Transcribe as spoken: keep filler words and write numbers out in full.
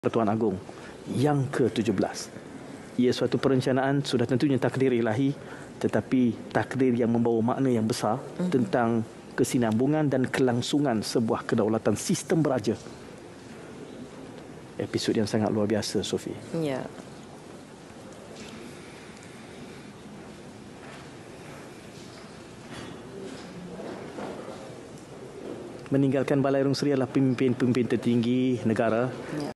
Pertuan Agong yang ke tujuh belas. Ia suatu perencanaan, sudah tentunya takdir ilahi, tetapi takdir yang membawa makna yang besar mm-hmm. tentang kesinambungan dan kelangsungan sebuah kedaulatan sistem beraja. Episod yang sangat luar biasa, Sophie. Ya. Meninggalkan Balairung Seri adalah pemimpin-pemimpin tertinggi negara. Ya.